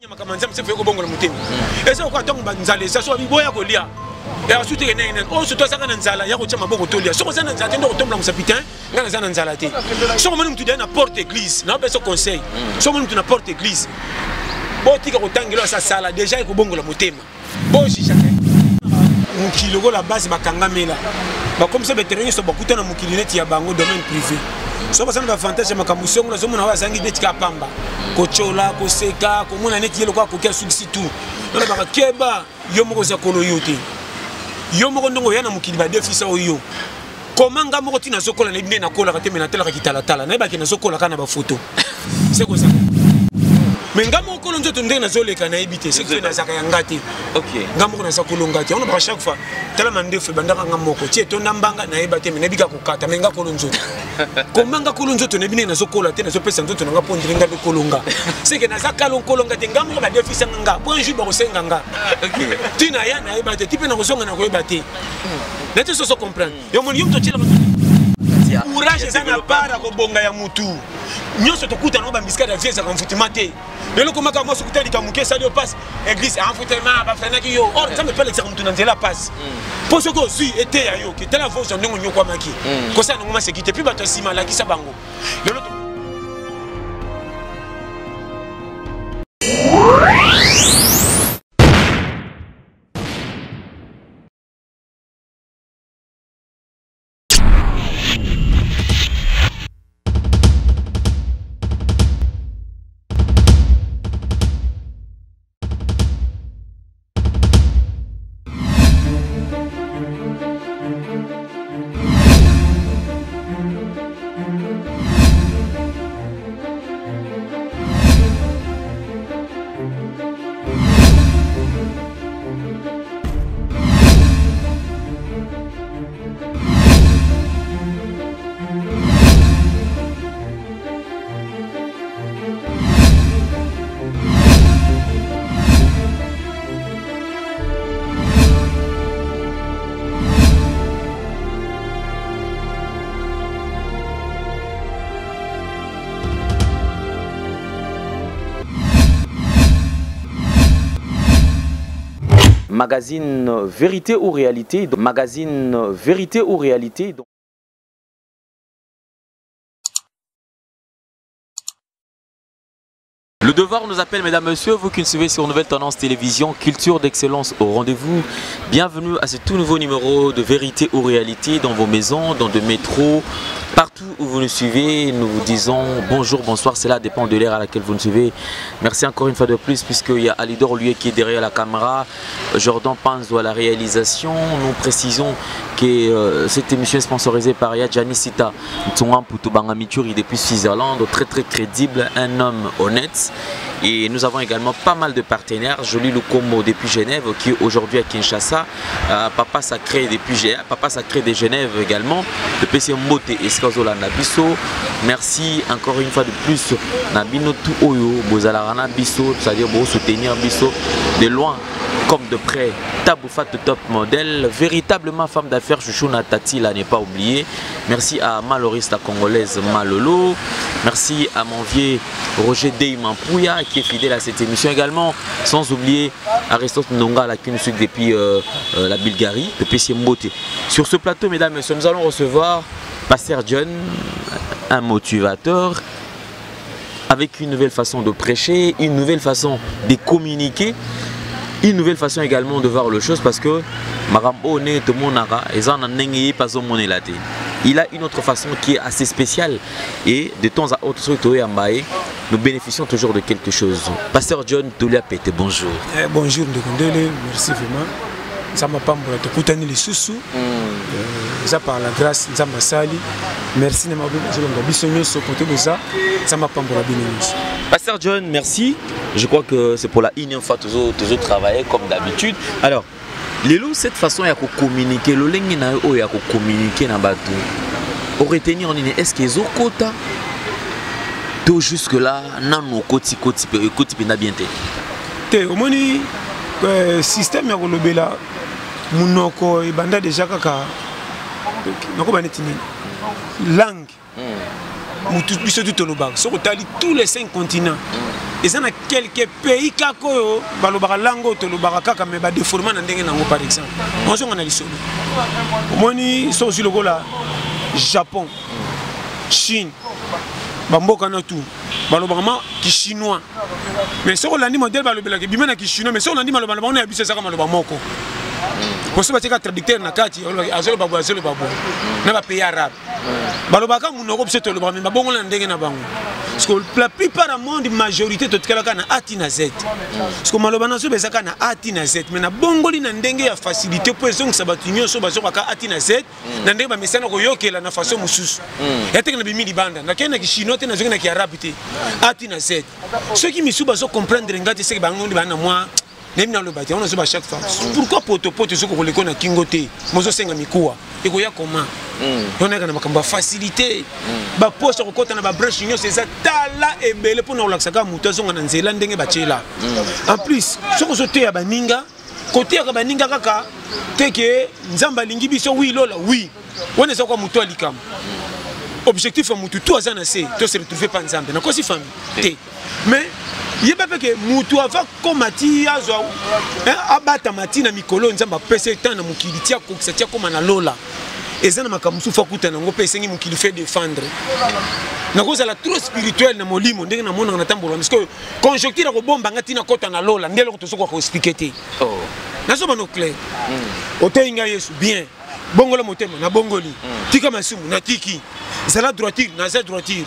Makamanza mse feko bongo mutemi. Esa kwa tongo banzale sa so biboya kolia. Et ensuite il y a on se doit ça dans nzala ya ko chama bongo tolia. So za nzala tendo ko tomba musapitain ngana za nzala te. So mo mutu na porte église, na beso conseil. So mo mutu na porte église. Bo tika ko tangelo sa sala déjà ko bongo la mutema. Bo si chaka. Mukilo ko la base bakanga mela. Ba comme ça vétéran so bakuta na mukili neti ya bango domaine privé. So basana ba fantasme makamusongo na so mona wa sangi neti ka pamba. Kochola ko seka ko mona neti yelo kwa ko kia suksi tout. Nona ba keba yo moko za kolo yote. Yo moko ndongo yana mukili ba defisa oyo. Komanga moko tina sokola na bine na kola ka temena tela ka kitala tala. Na ba kina sokola kana ba photo. C'est quoi ça? Mais ngamo ko nzoto ndenge na zoleka na ebité c'est que na zaka ngati. OK. Ngamo ko na sakolo ngati. On ba chaque fois tala mandefu bandaka ngamoko. Tie to nambanga na ebate me nebika kokata menga ko nzoto. Komanga ko nzoto ne bine na sokola te na so pesa nzoto nga pondiri nga kolonga. C'est que na zaka kolonga te ngamo ba defisa nga. Bon jour ba kosenga nga. OK. Tina ya na ebate tipe na kosonga na ko ebate. Na te so comprendre. Yo mon yum to tila courage ça na para ko bonga ya mutu. Nyoso to kuta no ba miska da fiesa kan futimate. Lelo ko maka mo sukutali ka muke sa dio passe église en futema ba frena ki yo. Or ça me pele ça mutu na nzela passe. Poso ko si ete ya yo ki tela fonction ndongo nyoko maki. Ko sa ngoma sekite pi bato sima la ki sa bango. Lelo Magazine Vérité ou Réalité, magazine Vérité ou Réalité. Le devoir nous appelle, mesdames, messieurs, vous qui nous suivez sur Nouvelle Tendance Télévision, culture d'excellence au rendez-vous. Bienvenue à ce tout nouveau numéro de Vérité ou Réalité dans vos maisons, dans de métros, partout où vous nous suivez. Nous vous disons bonjour, bonsoir, cela dépend de l'ère à laquelle vous nous suivez. Merci encore une fois de plus, puisqu'il y a Alidor lui qui est derrière la caméra, Jordan Panzo à la réalisation. Nous précisons que cette émission est sponsorisée par Yadjani Sita, Tsongan Poutobanga Mituri depuis Switzerland, très crédible, un homme honnête. Et nous avons également pas mal de partenaires. Jolie Lukomo depuis Genève qui est aujourd'hui à Kinshasa. Papa Sacré de Genève également. Le PC Mbote et Skazola Nabiso. Merci encore une fois de plus. Nabino tout Oyo, Bozalarana Biso, c'est-à-dire pour soutenir Biso de loin comme de près. Taboufat top modèle, véritablement femme d'affaires Chouchouna Tati, là n'est pas oublié. Merci à Maloris la congolaise Malolo. Merci à mon vieux Roger Deymampouya qui est fidèle à cette émission également. Sans oublier Aristote Nonga la qui nous suit depuis la Bulgarie, de PC Mbote. Sur ce plateau, mesdames et messieurs, nous allons recevoir Pasteur John, un motivateur, avec une nouvelle façon de prêcher, une nouvelle façon de communiquer. Une nouvelle façon également de voir les choses parce que il a une autre façon qui est assez spéciale et de temps à autre nous bénéficions toujours de quelque chose. Pasteur John Touliapete, bonjour. Bonjour, merci vraiment. Ça m'a pas emboîté. Koutani les sous-sous. Ça par la grâce, ça m'a sali. Merci de m'avoir ça m'a pas emboîté. Pasteur John, merci. Je crois que c'est pour la énième fois toujours travailler comme d'habitude. Alors, cette façon de communiquer, le lingue na o ya communiquer na bateau. Au retenir en ligne, est-ce qu'ils ont quota? Tout jusque là, non koti na bien te. Te au moni système ya kolobela munoko ibanda déjà kaka nako banetini langue mutu biso tout le bas sur tous les 5 continents ils ont quelques pays kako balobaka lango to lobaka kaka mais ba déformer na ndenge nango par exemple on zonga na lisolo moni so aussi lokola Japon Chine bamboka na tout balobaka ki chinois mais so olandi modèle balobela ke bimena ki chinois mais so olandi maloba na ya biso saka maloba moko pour ça batika traducteur na kati azolo babu na ba pays arabe balobaka munoko biso to loba mais babongo na ndenge na bango parce que la plupart du monde majorité to tikala na ati na z parce que maloba na so bezaka na ati na z mais na bongoli na ndenge ya facilité pour ezong sabatu nyonso bazokaka ati na z na ndenge ba mesana ko yokela na façon mususu yateka na bimi libanda na kena ki chinois te na zonga na ki arabe te ati na z ceux qui misu bazo comprendre ngati c'est bango ndi bana moi Même dans le bâtiment, on a chaque fois. Pourquoi pote ce qu'on les connaît kingoté, mozo senga mikuwa, et goya comment? On a une facilité. Ba poste au côté na ba branche union c'est ça tala et belle pour nous laxaka mutazo na nzela ndenge bachela. En plus, ce qu'on sauté à baninga, côté à baninga kaka, te que nzamba lingi biso oui lola oui. On est quoi muto alikam. Objectif à mutu tout azana c'est, to se retrouver pas nzamba. Na quoi si famille? Mais il y a pas que mutu ava komati azwa abata matina mikolo nzamba pese tana mukilitia koksatia koma na lola ezana makamusu fakuta na ngope sengi mukili fait défendre na cause la trop spirituel na molimo ndenge na mona na tambola parce que conjoncture ko bomba ngati na kota na lola ndelo ko tosoko ko expliquer te na so bano clair oteinga Yesu bien bongola motema na bongoli tika masumu na tiki zala droiture na za droiture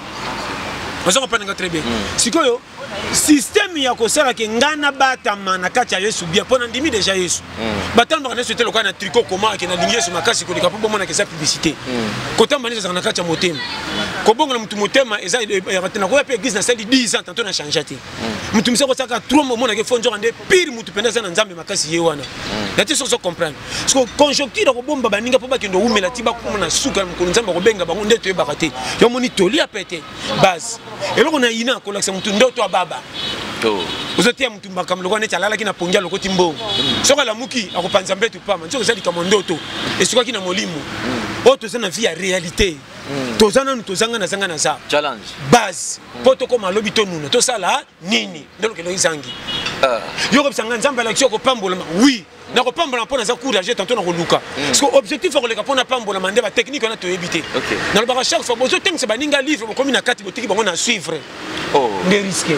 on comprend très bien. Sikoyo système ya ko sala ke ngana batama na kati ya Yesu bien pona ndimi déjà Yesu. Batamba na souhaiter le kana tricot comment ke na lingi Yesu makasi ko lika po mona ke sa publicité. Kotamba ni za na kati ya motema. Ko bonga na mutu motema eza ya batena ko pe église na sali 10 ans tantôt na changer te. Mutu misa ko saka 3 moments na ke fonjo ande pire mutu penda za na nzambe makasi ye wana. Nati so comprendre. Parce que conjoncture ko bomba baninga po ba kendo umela tiba ko na suka ko nzamba ko benga bango ndeto e bakate. Yo moni toli apete base. Et là on a ina ko laksa mutu ndoto baba. Vous êtes mutu mbaka mloko ne chalala kina pongia loko timbo. Soka la muki akopanza mbetu pa man. Soka zali kama ndoto. Et soka kina molimo. Oto zana vie ya réalité. Tozana nutozanga na zanga na za. Challenge. Base. Poto koma lobi to nuna. To sala nini? Ndelo kelo izangi. Yo ko sanga nzamba la kyo ko pambola. Oui. Na ko pambola mpona za courage tantôt na ko luka. Parce que objectif ko leka pona pambola mande ba technique on a to éviter. Na lo ba chaque fois bozo teng se baninga livre ko mina kati botiki bango na suivre. Des risques.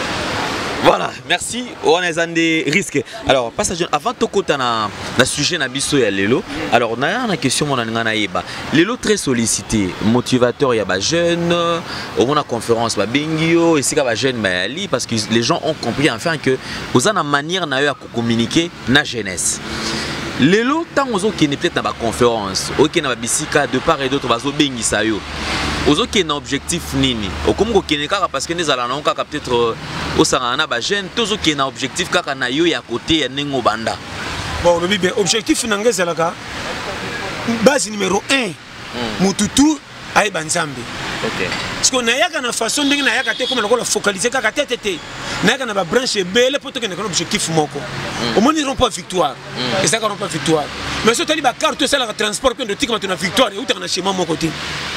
Voilà, merci. On est dans des risques. Alors, passage avant de côté na sujet na biso ya lelo. Alors, on a une question mon ngana yeba. Lelo très sollicité, motivateur ya ba jeune, au mona conférence ba bingio, et c'est ka ba jeune ba ali parce que les gens ont compris enfin que vous avez une manière na yo communiquer na jeunesse. Lelo tant ozo qui n'est peut-être na ba conférence, OK na ba bisika de part et d'autre bazo bengisa yo. Ozo qui na objectif nini? Okomo ko kaka parce que nezala na kaka peut-être au sarana ba jeune, tozo qui na objectif kaka na yo ya côté ya nengo banda. Bon, le bien objectif nangezala ka base numéro 1. Mututu ay banzambe. OK. Parce qu'on a yaka na façon ndenge na yaka te comme la focaliser kaka tete. Na yaka na ba branche belle pour que na objectif moko. Au moins ils n'ont pas victoire. Et ça n'ont pas victoire. Mais ce tali ba carte ça la transport que de tika na victoire et ou na chemin mon côté.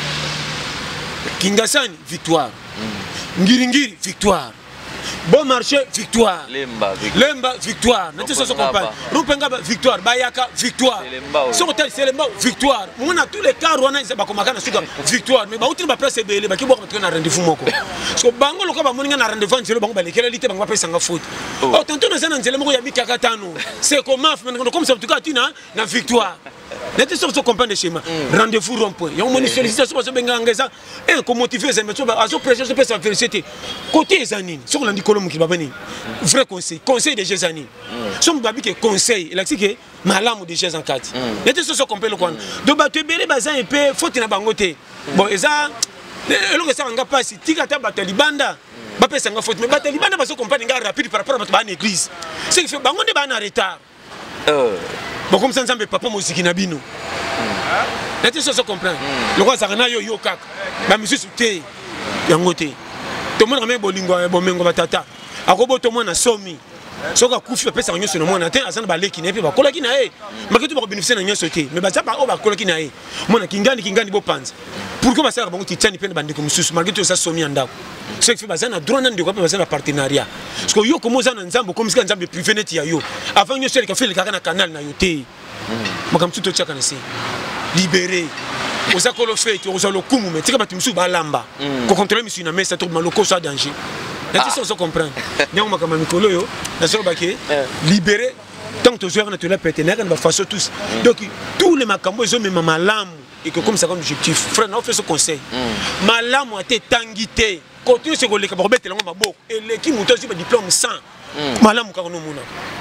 Kingasani, victoire. Ngiringiri, victoire. Bon marché, victoire. Lemba, victoire. N'était ce qu'on Rupenga, victoire. Bayaka, victoire. Sur c'est Lemba, victoire. On a tous les cas, on a victoire. Mais on a presque belé, qui va mettre un rendez-vous. Parce que Bango, le cas, on a un rendez-vous, c'est le banque, qui est l'été, on va passer en faute. Oh, tantôt, on a un élément, il y a Mikakatano. C'est comme ça, en tout cas, tu as victoire. N'était ce qu'on comprend de schéma. Rendez-vous rond-point. Il y a une sollicitation sur Bengangeza. Et qu'on motive les médecins, à ce pression, c'est sa vérité. Côté des années, sur l'andicolome qui va venir. Vrai conseil des jeunes années. Son babi qui conseil, il a dit que malam des jeunes en 4. N'était ce qu'on comprend le coin. De battre bébé bazin et peu, faut qu'il bangoté. Bon, et ça, le ça n'a pas si tigata batalibanda. Bapé ça n'a faute, mais batalibanda va se comprendre rapide par rapport à l'église. C'est que bangoté va en retard. Bon, comme ça, on ne peut pas musique nabino. N'était ce qu'on comprend. Le roi Sarana yo kak. Ma musique soute. Yangote. Tout le monde a mis bolingo et bomengo batata. Akobo tout le monde a somi. Soka kufi pesa nyo sur le monde. Attends, azana balé qui n'est pas kola kina e. Ma que tu vas bénéficier na nyo sauté. Mais baza ba o ba kola kina e. Mona kingani bo panza. pourquoi ça bango titiani pe bandiko mususu malgré tout ça somi andako ce qui fait bazana droit nan de quoi bazana partenariat parce que yo comme za na nzambo comme si nzambo privé net ya yo avant yo seul ka fait le na canal na yo te makam tout tchaka na se libéré oza kolo fait oza lokumu mais tika batu musu balamba ko contrôler musu na mesa to maloko ça danger là tu sais comprendre nyango makama mikolo yo na so baké libéré tant que joueurs naturels partenaires on va faire tous donc tous les makambo ils ont même malamu et que comme ça comme objectif frère on fait ce conseil malamu a été tangité continue ce que ba betela ngoma boko et l'équipe muto ci ba diplôme 100 malamu ka no mona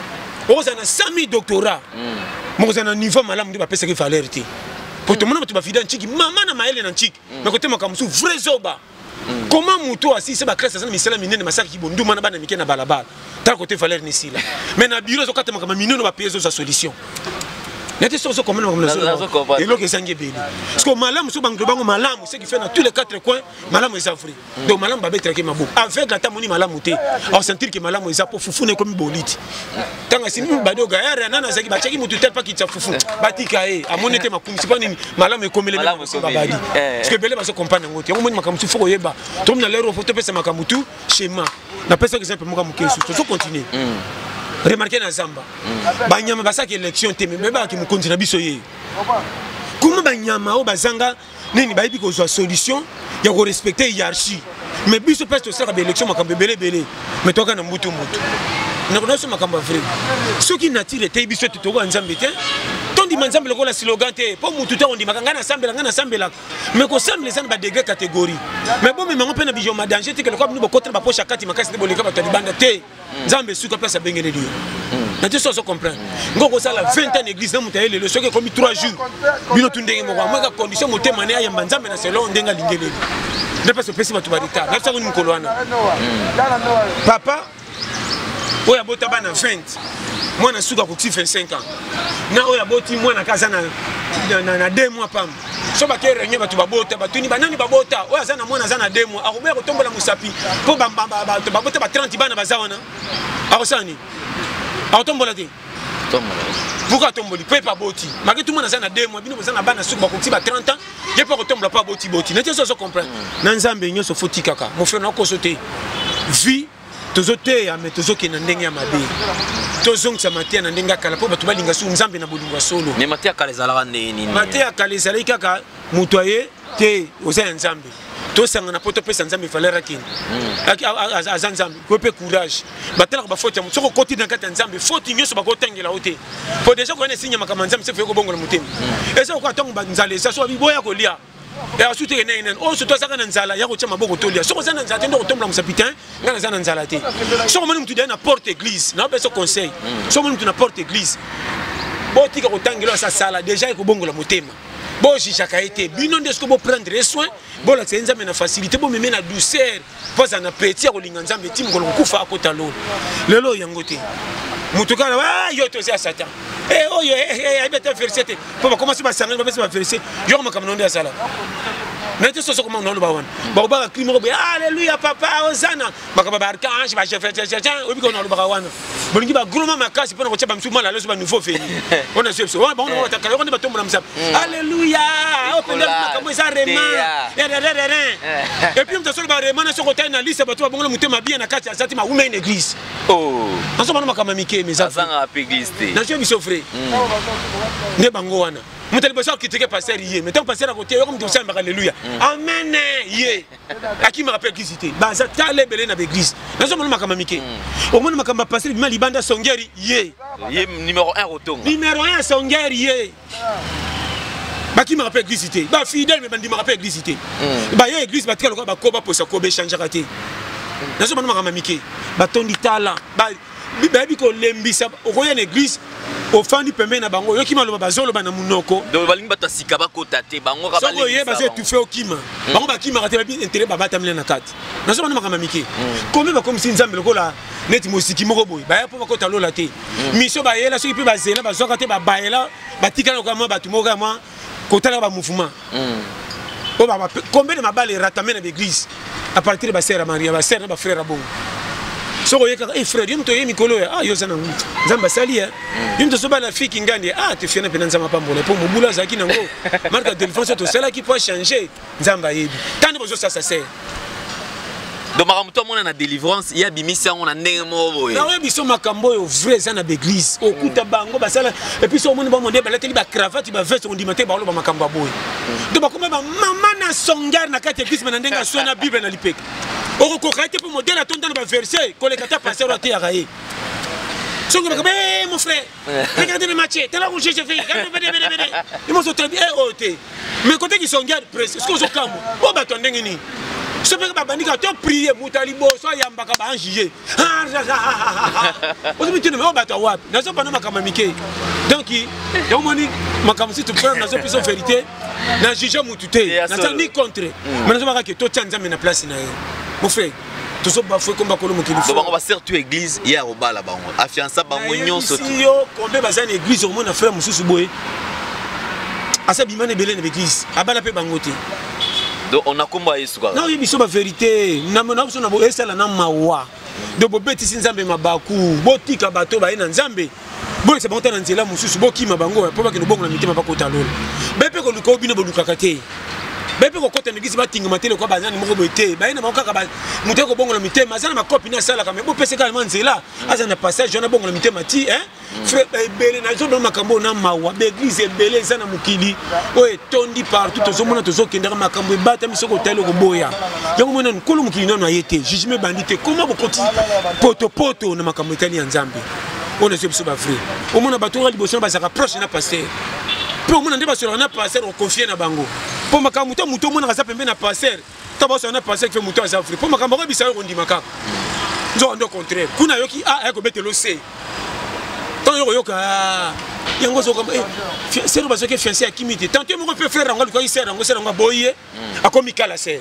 oza na 100 000 doctorats mo oza na niveau malamu ndi ba pesa ki valeur ti pour tout le monde tu ba fidèle nchiki mama na maele na nchiki mais côté makamusu vrai zoba comment muto assis c'est ba classe ça misela minene masaki ki bondu mana bana mike na balabala tal côté valeur ni sila mais na bureau zo kata makama minene ba payer za solution. N'était pas comme ça. Et l'autre est sangué béni. Parce que malam, c'est qui fait dans tous les 4 coins, malam est africain. Donc malam va être ma boucle. Avec la tamoni malam mouté, on sentir que malam est pour foufouner comme bolite. Tant que si nous bado gaïa, rien à zaki, bachaki moutou tel pas qui t'a foufou. Batikae, à mon été ma coum, c'est pas ni malam est comme les mêmes. Parce que belé va se comprendre en côté. On m'a dit makamutu faut yeba. Tom na l'air au photo pesa makamutu schéma. La personne qui simple makamuke sous. Continue. Remarquez na Zamba. Banyama basaki élection teme beba ki mukonzi na biso ye. Kuma banyama o bazanga nini bayibi ko zo solution ya ko respecter hiérarchie. Mais biso peste ça ka élection makambe belé. Mais toka na mutu. Na ko naso makamba vrai. Ce qui nature te biso te toko nzambe te. Tondi manzambe le ko la slogan te. Po mutu te on di makanga na sambela. Mais ko semble ça ba degré catégorie. Mais bon mais mango pe na bijo ma danger te que le ko ni bokotra ba poche akati makasi de boleka ba to di banda te. Nzambe suka place bengene dio. Na te so comprendre. Ngoko ça la 20 ans église na mutaele le soke comme 3 jours. Bino tundenge mo kwa mwaka condition motema na ya nzambe na selon ndenga lingele. Ne pas se pesi batu ba retard. Na ça ko nkoloana. Papa oya bota bana 20. Moi na suka ko 25 ans. Na oya boti moi na kaza na 2 mois pam. So ba ke renye batu babota batuni banani babota oya za na moi na za na 2 mois. Akobya ko tombola musapi. Po babota ba 30 bana bazawana. Akosani. Akotombola te. Pourquoi tomboli pe pa boti? Malgré tout le monde na 2 mois, bino na bana suka ba ko ba 30 ans. Je peux retomber pas boti. N'était pas comprendre. Na nzambe nyoso foti kaka. Mon frère na ko sauter. Vie tozote ya metozo ke na ndenge ya mabe. Tozong sa matia na ndenge kala po batu balinga su nzambe na bolinga solo. Ne matia kala zala nini? Matia kala zala kaka mutoye te oza nzambe. To sanga na poto pesa nzambe falera kin. Azanzambe ko pe courage. Batela ba faute ya mutoko koti na kata nzambe faute nyoso ba ko tangela ote. Po déjà ko ne sinya makama nzambe se fe ko bongola mutemi. Eza ko atonga banzale sa so biboya ko lia. Et ensuite il y a une on se doit ça quand nzala ya ko chama boko tolia. So ko za nzala ndo ko tomba musapitain ngana za nzala te. So ko manu mtu na porte église. Na beso conseil. So manu mtu na porte église. Bo tika ko tangela sa sala déjà ko bongola mutema. Bon, si chacun été, bino ndesko bo prendre soin, bon la senza mena facilité, bon me na douceur, pas en appétit au linganza metim ko kufa akota lo. Lelo yangote. Mutuka ah yo to za satan. Eh oh yo beta versete. Pour commencer ba sanga ba ba verser. Yo ma kam nonde sala. Nete so comment on ba wan. Ba ba klimo ba alléluia papa Hosanna. Ba ka ba archange ba chef obi ko no ba wan. Bolingi ba groma makasi pona ko cheba msuma la leso ba nouveau fini. On a su on ba on ta kala on ba tomba msap. Alléluia. Open up comme ça rema. Et puis on te solo ba rema na so ko na liste ba to ba bongo mutema bien na kati ya sati ma women église. Oh. On so ba no makama mike mes affaires. Azanga église te. Na je biso frère. Ne bango wana. Mutali bosa ki teke passer yé. Mais tant passer à côté comme tu sais alléluia. Amen yé. À qui me rappelle qui c'était? Ba za tale belé na église. Na so ba no makama mike. Au moins makamba passer bi mali banda songeri yé. Yé numéro 1 rotonga. Numéro 1 songeri yé. Bah qui me rappelle église cité. Bah fidèle mais bandi me rappelle église cité. Bah y a église bah tika ba ko ba posa ko be changer raté. Na so ba no makama mike. Ba tondi tala. Ba bibi ko lembisa okoya na église ofandi pembe na bango yo kima lo bazolo bana munoko donc balingi bata sika bakota te bango ka balingi so ye baze tu fais okima bango ba kima te ba bi intérêt ba batamle na kati na so bana makama mike comme ba comme si nzambe lokola neti mosiki moko boy ba ya po bakota lola te miso ba yela so ipi ba zela ba zoka te ba baela ba tikana ko ma batu moka ma kotala ba mouvement o ba combien de mabale ratamé na l'église à partir de ba sœur Maria ba sœur na ba frère bon. soko yeka frère yo mto ye mikolo ya yo sana nzamba sali ya yo mto soba la fiki ngandi te fiana pena nzamba pambola po mobula zaki nango marque de défense to sala qui peut changer nzamba yebi tani bozo ça c'est donc makamuto mona na délivrance il y a bimisa on a ndenge mo na we biso makambo yo vrai za na l'église okuta bango basala et puis so moni ba monde balateli ba cravate ba veste on dimate ba lo ba makambo boy donc ba komba ba mama na songar na kati église na ndenga sona bible na lipeka oko kokate pour modèle atonda na ba verset kolekata passer au théâtre songo ba mon frère regardez le match t'as la rouge je fais ils m'ont très bien mais côté qui songar presque ce que je kamo o ba tondenge ni ce que babandi ka to prier mutali boso yamba ka ba anjije o me tene o ba to wapi na so pa na makama mike donc yo moni makama si tu prends na so piso vérité na juger mutute na ça ni contre mais na so ba ka to tsanza me na place na ye mon frère tout ça ba foi comme bakolo mukili fo bango ba sertu église ya robala bango afiança bango nyonso si yo kombe bazana église au mona frère mususu boye asa bimane belene église abala pe bangote. Donc on a combat Yesu quoi. Non, il y a la vérité. Na mona so na bo esala na mawa. De bo beti sinzambe mabaku, botika bato ba ina nzambe. Bo se bonta na nzela mususu bokima bango po ba ke no bongo na mitema ba kota lolo. Bepe ko luko bino bo lukakate. Bepe ko kota ngisi ba tinga matele ko bazana moko boite. Ba ina makaka ba muteko bongo na mitema azana makopi na sala kama bo pese kama nzela. Azana passage na bongo na mitema ti frère belé na zo makambo na mawa be église belé sana mukili o etondi partout tozo mona tozo kendera makambo bata misoko telo ko boya yango mona nkolo mukili na yete jugement bandité comment bo koti poto na makambo itali ya nzambe on est sur ba frère o mona bato liboso ba saka proche na pasteur po mona ndeba sur na pasteur on confie na bango po makambo muto mona ka pembe na pasteur to ba so na pasteur fait muto za frère po makambo ko bisa ko ndima kaka nzo ndo contraire kuna yoki ko betelo se tant yoka yango zo comme c'est le parce que fiancé à kimité tant que mon frère rango ko isera rango sera rango boye akomi kala se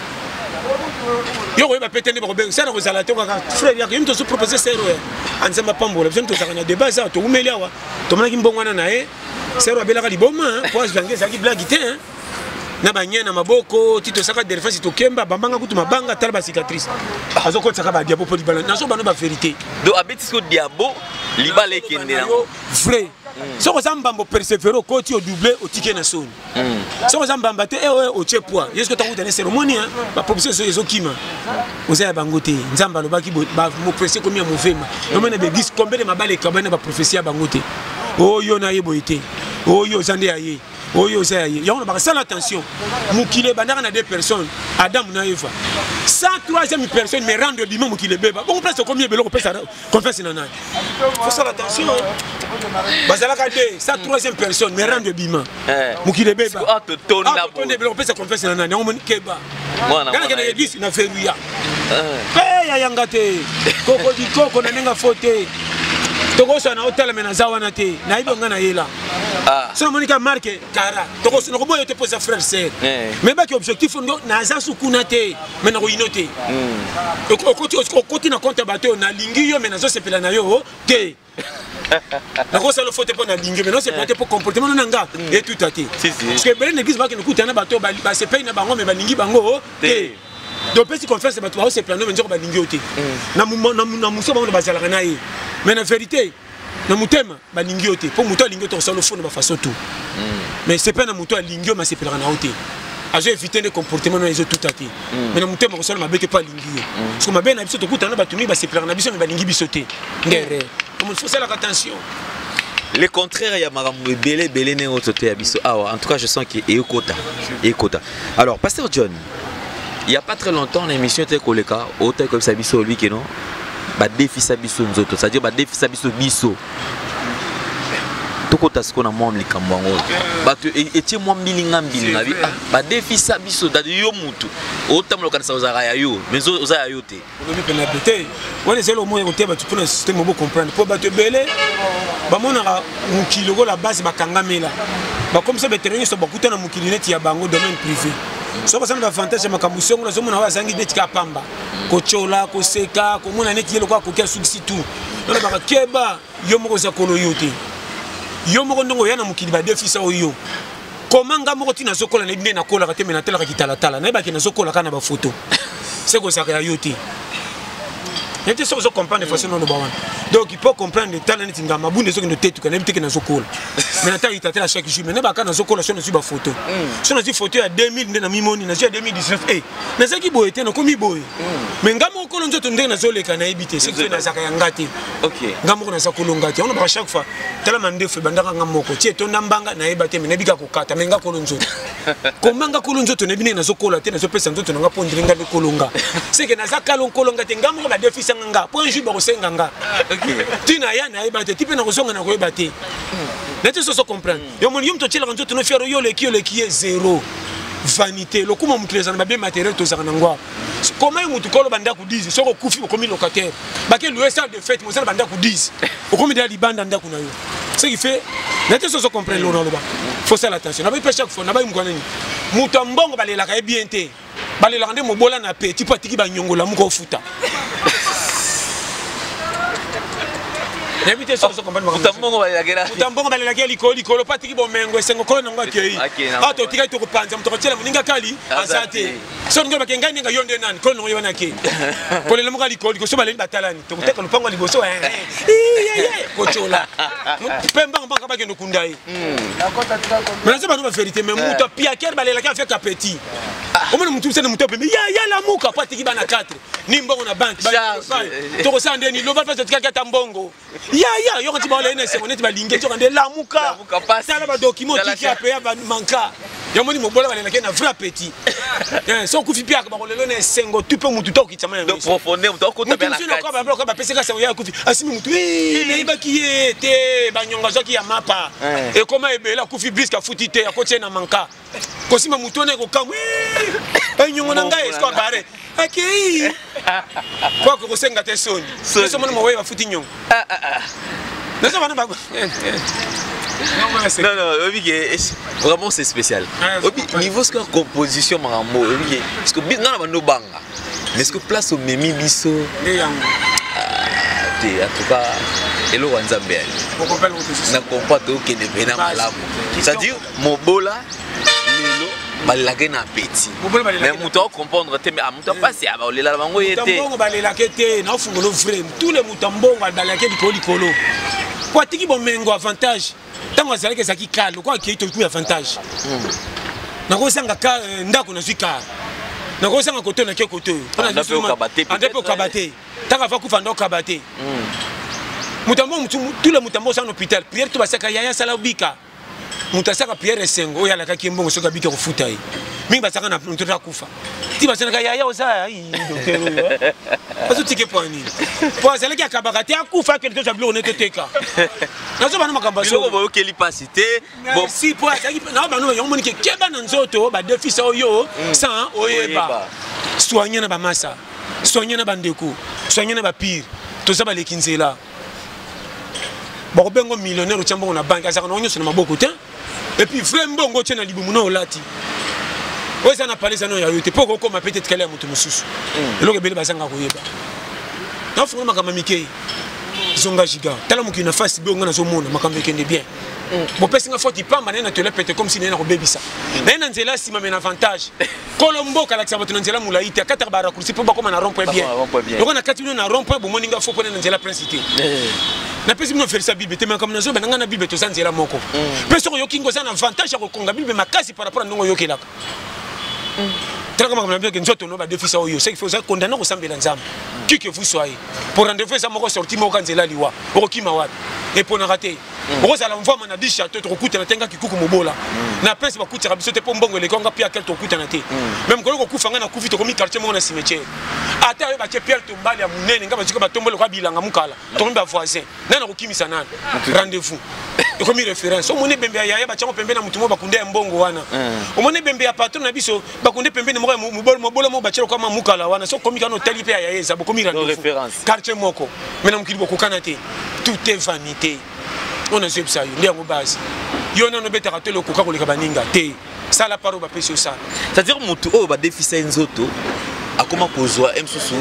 yo ba petene ba ben sera kozala to ka frère yako yimto so proposer sero anzamba pambola besoin to zakana débat ça to umeli awa to mona kimbongwana na sero abela ka liboma po azange zaki blague te na banyana maboko tito saka derfasi to kemba bambanga kutu mabanga tala ba cicatrice azoko tsaka ba diabo po libala nazo bano ba vérité do abetisko diabo libale kende na vrai soko zambambo persévérer ko ti o doubler o ticket na soni soko zambamba te o che poids yesko ta kuta na cérémonie ba proposition yezo kima oza bangote nzamba lo baki ba mo presser comme ya mouvement no mena be gis combien de mabale kabana ba prophétie bangote o yo na yebo ite o yo zande aye oyo ça y a on va faire attention mukile bandaka na deux personnes Adam na Eva ça troisième personne mais rendre bima mukile beba bon place combien belo ko pesa confesse na nani faut faire attention bazala ka deux ça troisième personne mais rendre bima mukile beba to belo ko pesa confesse na nani on keba kana kana église na feruya ya yangate koko di koko na nenga fote tokoso na hotel mais na zawana te na ibo ngana yela so monika marque kara tokoso no boyo te posa frère sœur mais ba ki objectif ndo na za sukuna te mais na ruinote okoti na compte bateau na lingi yo mais na zo sepela na yo te na kosa le faute pour na lingi mais non c'est peut-être pour comportement na nga et tout à te parce que ben l'église ba ki kuta na bateau ba se paye na bango mais ba lingi bango te donc si confesse ba to se plano mais nzo ba lingi te na muso ba ba zala na ye mais la vérité, na mutema ba lingio te. Pour muto lingio to solo fond ba façon tout. Mais c'est pas na muto lingio mais c'est pour na hote. A je éviter les comportements les autres tout à fait. Mais na mutema ko solo mabete pas lingio. Parce que mabe na biso to kutana ba tuni ba c'est pour na biso mais ba lingi bisoté. Ndere. Comme il faut faire attention. Le contraire il y a marambo belé ne autre te biso. Ah en tout cas je sens qu'il est écota. Alors pasteur John, il y a pas très longtemps l'émission était koleka, autant comme ça biso lui qui non. Ba défi sabiso nzoto c'est-à-dire ba défi sabiso biso toko tasiko na mwa mlikambo ngo bato etie mwa milinga mbilinga bi ba défi sabiso dadi yo mutu otamlo kana sauzaka ya yo mais oza ya yo te obi pena bete wone zelo moyo ko teba tu pona système bo comprendre po bato belé ba mona mukilo ko la base bakangamela ba comme ça betereni so bakuta na mukili neti ya bango domaine privé. So parce que l'avantage c'est makambo songo na zomona wa zangi neti ka pamba ko chola ko seka ko mona neti yelo kwa ko succès tout na ba keba yo moko za kono yote yo moko ndongo yana mukili ba defisa oyo komanga moko tina zokola na bine na kola ka temena tela ka kitala tala na ba kina zokola kana ba photo c'est ko ça ya yote N'était sûr que comprendre de façon non bawan. Donc il peut comprendre le talent de ngama bunde so que no tête que n'habite que na zokola. Mais nata il t'attend à chaque jour mais na ba kana zokola so na suba photo. So na photo à 2000 na mimoni na 2019 eh. Na zaki boye te na komi boye. Mais ngama okolo nzoto ndenge na zoleka na ebité c'est que na zaka yangati. OK. Ngama ko na zakolo ngati. On a chaque fois tala mandefu bandaka ngamoko. Tie to ndambanga na ebate mais nebika kokata mais ngakolo nzoto. Komanga kolo nzoto nebine na zokola te na zo pesa nzoto na ngapondire ngabe kolonga. C'est que na zakalo kolonga te ngama ko ba défi nga point ju ba kosenga nga. OK. Tina ya na ebate tipe na kosonga na ko ebate. N'était so comprendre. Yo mon yum to tshela nzoto no fiero yo le qui est zéro. Vanité. Le comment mutleza na bien matériel to zaka ngwa. Comment mutu kolo banda ku 10 soko kufi komi locataire. Ba ke le salle de fête mo sala banda ku 10. Komi de libanda nda kuna yo. Ce qui fait n'était so comprendre lo na lo ba. Faut faire attention. Na ba pe chaque fois na ba mukwana ni. Mutu mbongo balela ka bien te. Balela ndé mo bola na petit patiki ba nyongola muko futa. N'habite sur ce combat. Utambongo balelakela. Utambongo balelakela likolo patiki bomengo esengo kolo nanga kei. Ato tika to kopanza mutoko tshela muninga kali azate. So ngo bakenga ninga yonde nani kolo ngo yona kei. Kolo le mugali kolo so baleli batalani. To kuteka lupango liboso kochola. Pemba mbanga ba kendo kundai. Mais ça ba no vérité mais muto pia ker balelakela fait petit. Omona mutu sene muto pembe ya la muka patiki bana 4. Ni mbongo na bank ba. To ko sande ni loba fa tika kata mbongo. Ya yo quand tu vas aller nese on est ba linge tu rende la muka ça là ba document qui a payé ba manka yo moni mobola ba lelaka na vrai petit so ku fi pia ka ba lelo na sengo tu peux mutu to ki tsama donc profondeur to ko tabela ka ba pesa ka sa ya ku fi asimi mutu ne ba ki te ba nyonga zo ki ya mapa et comment ebela ku fi briska futi te ya ko tena manka ko sima mutu ne ko kamwe nyongo na ngai est-ce bare akei quoi que senga te soni so mona mo wa futi nyongo non, vraiment c'est spécial. Niveau ce que composition marambo, est-ce que bien dans la banga, mais est-ce que place au memi biso, en tout cas, hello Wanzambe. Na comprends tout que ne vena malamu. C'est-à-dire mobola lelo balaka na petit. Mais muto comprendre te mais muto passer aba olela bango yete. Mutambo balela kete na fungolo frame. Tous les mutambo balaka likolo. Kwa tiki bomengo avantage. Tango azalaka zaki kalo kwa ki to ku avantage. Nako sanga ka ndako na zwika. Nako sanga koto na ke koto. Andepo kabate. Tango va ku fanda kabate. Mutambo tous les mutambo sont en hôpital. Pierre to basaka yaya sala ubika. Mutasaka Pierre Sengo ya la kaki mbongo soka bika kufuta hii. Mingi basaka na mtoto akufa. Ti basaka yaya oza hii docteur. Parce que point ni. Pour ça les akabakati akufa quelque chose ablo onete teka. Nazo bana makamba so. Biloko boyo keli pasité. Bon si pour ça na ba no yomoni ke keba na nzoto ba défi sa oyo sans oyeba. Soigner na ba massa. Soigner na bandeko. Soigner na ba pire. To ça ba lekinzela. Bon bengo millionnaire tshamba na banque azaka no nyoso na maboko te. Et puis vraiment bongo tshena libumu na olati. Oui, ça n'a pas les anneaux, il y a eu des pots comme peut-être qu'elle est à Moutoumoussous. Et l'autre est basanga koyeba. Non, faut ma kamamike. Zonga giga. Tala muki na face bi ngana zo mona makameke ne bien. Bo pesi nga foti pamba na te le pete comme si na ko bebisa. Na nzela si ma men avantage. Colombo kala ka sabato nzela mulaite akata bara kursi po ba comme na rompo bien. Donc on a katinu na rompo bo moninga fo pona nzela principité. Na pesi mino faire ça bible te comme na zo ba ngana bible to sanzela moko. Peso yo kingo sana avantage ko konga bible makasi par rapport à ndongo yokelaka. Très comme on que nous avons des défis au yo, c'est qu'il faut ça condamner au samedi l'ensemble. Qui que vous soyez, pour rendre fait ça, moi sorti moi quand c'est là liwa, pour qui m'a wat, et pour nous rater. Pour ça l'envoi m'a dit château, trop coûte la tenga qui coupe mon bola. Na pèse ma coûte, c'était pas bon les congas pia quel ton coûte en été. Même quand on coupe en a couvert comme quartier mon cimetière. Attends, va te pierre tomber à mon nez, n'ga pas tomber le rabila à mukala, tomber à voisin. Nana au kimi sanan. Rendez-vous. Et comme référence, au monnaie bembe ya ba tchamo pembe na mutumo bakunde mbongo wana. Au monnaie bembe ya patron na biso bakunde pembe na mo bolo mo bachelo kama mukala wana so komi kana hotel pe ya yeza bokomi référence. Quartier moko. Maintenant mukili boko kanate. Tout est vanité. On a zeb ça yo ndia ngo base. Yo na no betaka telo ko kakoleka baninga te. Ça la paro ba pesi ça. C'est-à-dire mutu o ba défisa nzoto akoma kozwa msusu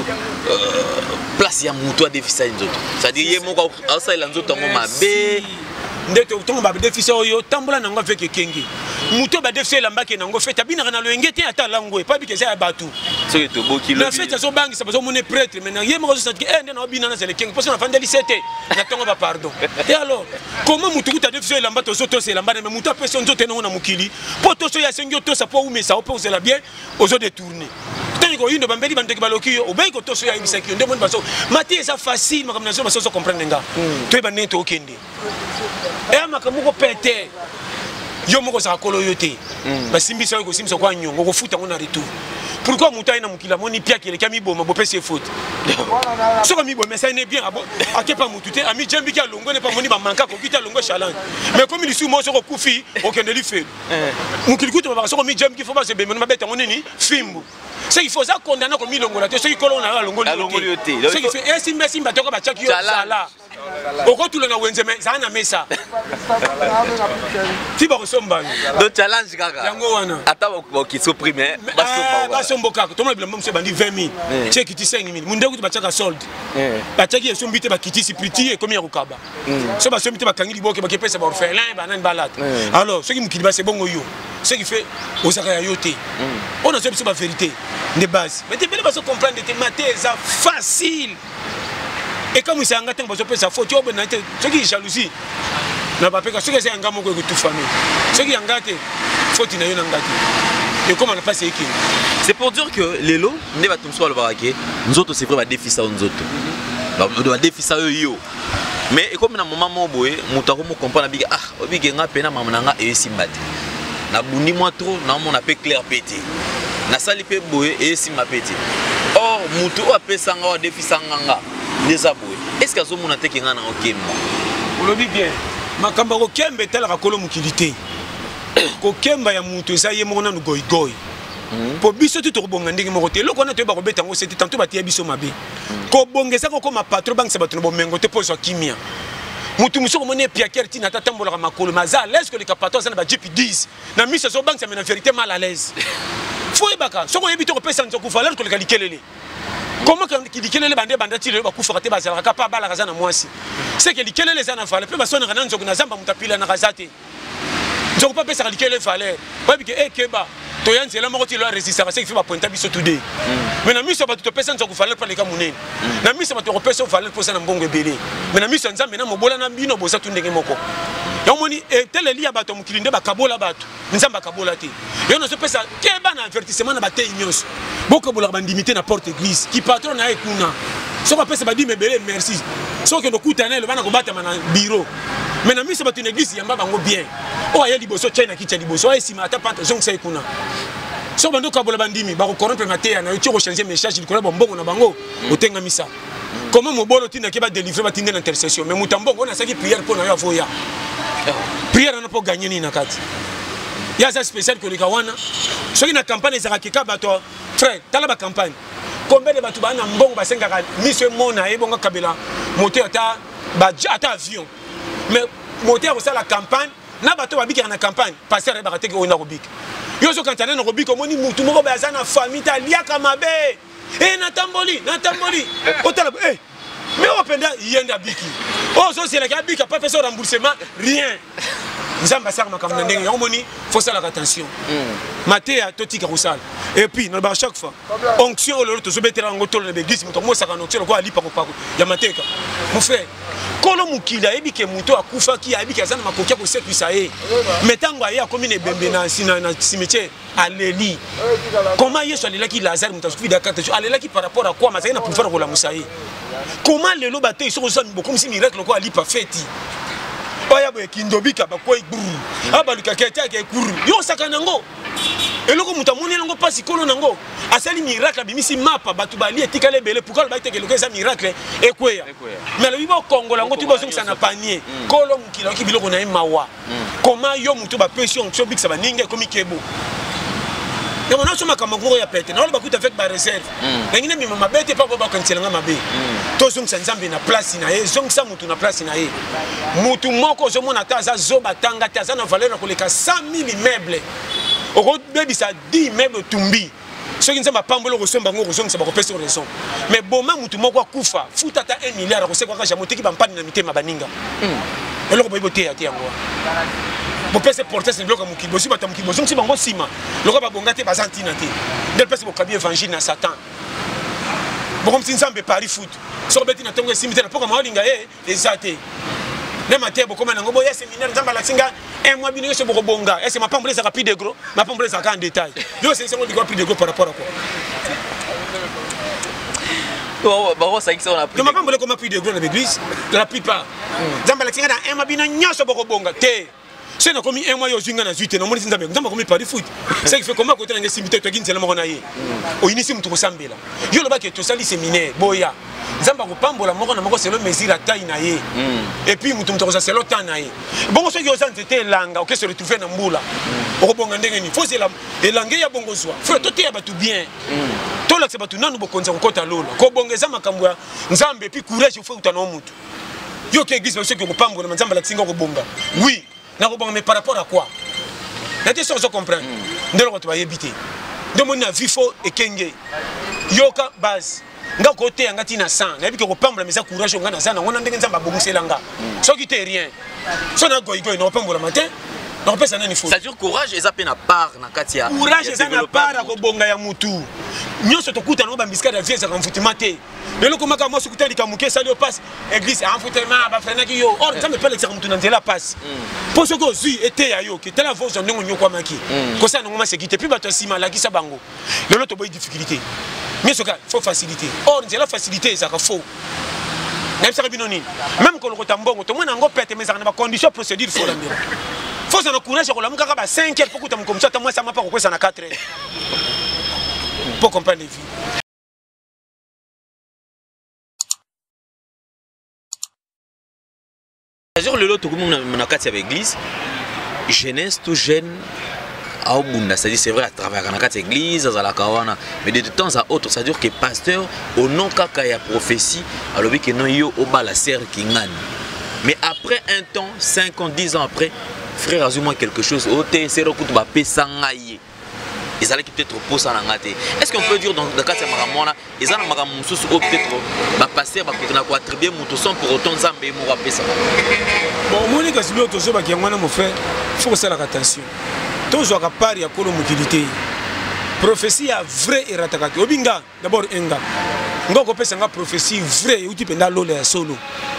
place ya mutu a défisa nzoto. C'est-à-dire ye moko asa ila nzoto ngo mabe. Ndeto tongo ba défisa oyo tambola nanga avec kengi muto ba defse lamba ke nango fete bina na lo engete ata lango pas bike za batu so que to boki lo na fete zo bangi ça besoin mon prêtre maintenant yé mo zo que ndena obina na zele king parce na fandeli sete na tongo ba pardon et alors comment muto kuta defse lamba to zoto se lamba mais muto person zoto na mukili poto so ya sengyo to sa po u mesa o po la bien aux autres détourner tant que une bambeli bandeki baloki o bay ko to so ya ibisaki ndemo baso mati ça facile makamnazo baso so comprendre nga to ba neto okende et makamuko pété yo moko sa kolo yote ba simbisa ko simso kwa nyongo ko futa ngona retour pourquoi mutai na mukila moni pia kele kami boma bo pese faute so kami boma ça n'est bien ake pas mutute ami jambi ki alongo ne pas moni ba manka ko kita longo challenge mais comme il sou mo so ko kufi okende li fait mukili kuto ba so ko mi jambi ki fo ba se be mona beta ngonini fimbu c'est il faut ça condamner comme milongo la te so ikolo na longo yote c'est il fait simba simba to ko ba chaki yo sala oko tu le na wenzeme ça na mesa ti ba resomba do challenge kaka yango wana ata ba ki so primaire ba sombo kaka to mo bilamba mse bandi 20000 check ti 5000 munde ko ba chaka solde ba chaki so mbite ba kiti si priti e komi ya kukaba so ba so mbite ba kangi liboke ba kepesa ba orphelin ba nan balat alors ce qui mukili ba c'est bongo yo ce qui fait osaka ya yote on a ce ba vérité de base mais te bele ba so comprendre te mater ça facile. Et comme c'est un gâteau, on peut sa faute, ce qui est jalousie. n'a pas ce que c'est un gamin qui tout famille. Ce qui est un gâté, faut qu'il y ait un gâté. Et comment on a passé équipe. C'est pour dire que les lots, nous sommes nous autres, c'est vrai, défi ça nous autres. Nous devons défi ça eux. Mais comme dans moment où nous comprenons que ah, obi nga pena mamananga et simbati. Na bundi moi trop, na mon appel clair pété. Na sali pe boye et simbati. Or mutu appel sanga défi sanga. Déjà boye. Est-ce que azomuna te kinga na okemba? Olobi bien. Makamba ko kembe tel rakolo mukilité. Ko kemba ya mutu esa ye mona no goy goy. Po biso tu to bonga ndenge moko te loko na to ba ko beta ngo seti tanto ba tie biso mabe. Ko bongesa ko ma patron bank se batuna bo mengo te pozo kimia. Mutu muso ko mone piaker ti na tatambola ka makolo maza l'aise que les capatons na ba GP 10. Na miso so bank se mena vérité mal à l'aise. Faut ebaka so ko yebito ko pesa nzoko valeur ko le kalikelele. Comment qu'il dit que les bandits bandits le bakou fraté bazala ka pa bala kazana mwasi. C'est que likele les ana fale pe basona kana nzoko na zamba mutapila na kazate. Nzoko pa pesa likele fale. Ba bi ke ekeba to yanzela moko ti lo résister parce que fait ba pointa biso today. Mais na miso ba to pesa nzoko fale pa le ka munene. Na miso ba to pesa fale pour ça na mbongo ebele. Mais na miso nzambe na mobola na bino boza tu ndenge moko. Yomoni tele liya bato mukilinde ba kabola bato. Nzamba kabola te. Yo na so pesa keba na avertissement na bate nyos. Boko bola bandimité na porte église qui patron na ekuna. So ba pesa ba di mebele merci. So que no kutana le bana ko bata na bureau. Mais na miso bato na église yamba bango bien. O aye liboso China ki tcha liboso e sima ata panta zonk sa ekuna. So bando ka bola bandimi ba ko corrompre maté na yo ti ko changer message ko na bongo na bango otenga misa. Comment mon bolo tina ki ba délivrer ba tinde l'intercession mais mutambongo na saki prière pour na yo avoya. Prière na po gagner ni na kati. Il y a ça spécial que les Gawana. Ceux qui na campagne ça kika bato frère, tala ba campagne. Combien de bato ba na mbongo ba senga monsieur mona e bonga kabela moteur ata avion. Mais moteur au ça la campagne, na bato ba biki na campagne, passer ba rateke o na robik. Yo so kantana na robik omoni mutu moko ba za na famille ta liaka mabe. Na tamboli. Otala mais on peut yenda biki. Oh so c'est la biki pas fait son remboursement, rien. Nzamba sar makamna ndenge yomoni faut ça la attention. Maté à toti karusal. Et puis na ba chaque fois onction le to so betela ngotolo na begisi muto mo saka onction ko ali pako pako ya mateka. Mon frère kolo mukila ebike muto akufa ki abiki azana makokia ko sécurisa e. Metango ya komi ne bembe na cimetière aleli. Comment yeso alela ki Lazare mutasufi dakata alela ki par rapport à quoi mazana pouvoir ko la musaye. Comment les lots bateaux sont comme si miracle quoi ali pas feti. Oya boye kindobika bakoi buru. Abaluka kete ke kuru. Yo sakanango. Eloko mutamoni nango pasi kono nango. Asali miracle bimisi mapa batu bali etikale bele pourquoi le baite ke lokeza miracle ekweya. Mais le bibo Congo lango tu bozo ça na panier. Kolo mukila ki biloko na mawa. Comment yo mutu ba pression so bik ça ba ninga komi kebo. Et on a sur ma caméra ya pété. Non, ba kuta fait ba réserve. Ngine mi mama bete pa ba kancelanga mabe. To zong sanzambe na place na e, zong sa mutu na place na e. Mutu moko zo mona ta za zo batanga ta za na valeur na koleka 100,000 immeubles. Oko bebi sa 10 immeubles tumbi. Ceux qui ne sont pas pambolo ressemble bango ressemble ça ba kopesa raison. Mais boma mutu moko akufa, futa ta 1 milliard ko se kwa jamote ki bampani na mitema baninga. Eloko boybo te ati yango. Bo pese porter c'est bloc muki bosi bata muki bosi bango sima. Loko ba bongate bazantina te. Ndel pese bo kabi évangile na Satan. Bo comme si nzambe pari foot. So beti na tongo simite na poka maolinga ezate. Ne maté bo comme nango bo ya séminaire nzamba la singa un mois bino se bo bonga. Est-ce ma pambre ça rapide de gros, ma pambre ça en détail. Yo c'est ngo diko plus de gros par rapport à quoi. Bon, ça on a pris. Je ne sais pas comment pris de gros dans l'église, la plupart. Nzamba la singa na un mois bino nyoso bo bonga te. C'est na komi un mois yo zinga na zuite na moni nzambe nzamba komi pari foot. C'est qui fait comment côté na simité to ginzela mo na ye. O inisi mutu ko sambela. Yo lo ba ke to sali séminaire boya. Nzamba ko pambola moko na moko selo mesure taille na ye. Et puis mutu mutu ko sa selo tan na ye. Bongo so yo zanze te langa o ke se retrouver na mbula. O bonga ndenge ni. Faut c'est la elanga ya bongo zwa. Faut to te ya batu bien. To la se batu nanu bo konza ko kota lola. Ko bongeza makambo ya nzambe puis courage faut utana mutu. Yo ke église parce que ko pambola nzamba la singa ko bonga. Oui. Mais par rapport à quoi? La question je comprends. Ndelo to bayebité. Ndomo na vifo ekenge. Yoka base. Nga côté ngati na 100. Na bi ko pambola mesa courage nga na 100 na ngona ndenge nzamba bomuselanga. Soki te rien. So na goigo no pambola matin. Na pesa nani fo. Ça dure courage et ça peine à part na katia. Courage ça na part ko bonga ya mutu. Nyonso to kuta no ba miska da vie za konfutima te. Lelo komaka mo sukuta likamuke sali passe église en futema ba frena ki yo. Or ça me pas l'exemple mutu na nzela passe. Pour ce que zui était ya yo ki tela voix ndongo nyoko maki. Ko ça ngoma sécurité puis bato sima la ki sa bango. Lelo to boy difficulté. Mais ce cas faut facilité. Or nzela facilité ça ka faux. Même ça binoni. Même ko lokota mbongo to mwana ngo pete mais ça na ba condition procédure faut l'ambira. Faut ça no courage ko la muka ba 5 heures pour que tu me comme ça moi ça m'a pas ko ça na 4 heures. Pour comprendre les vies. C'est-à-dire le lot tout le monde na kati avec l'église jeunesse tout jeune au bunda c'est-à-dire c'est vrai à travers na kati église à la kawana mais de temps à autre c'est-à-dire que pasteur au nom kaka ya prophétie alobi que non yo obala ser kingani mais après un temps 5 ans 10 ans après frère azuma quelque chose ote c'est recoute ba pesangaye ils allaient peut-être pour ça est-ce qu'on peut dire dans le cas de Maramona ils ont peut-être passer pour attribuer mon son pour autant Zambé mon rappeler ça bon Monique a subi autre chose qui mon frère faut faire attention toujours à part il y a colo utilité prophétie a vrai et ratakaki obinga d'abord enga ngoko pesa nga prophétie vrai ou type na lole solo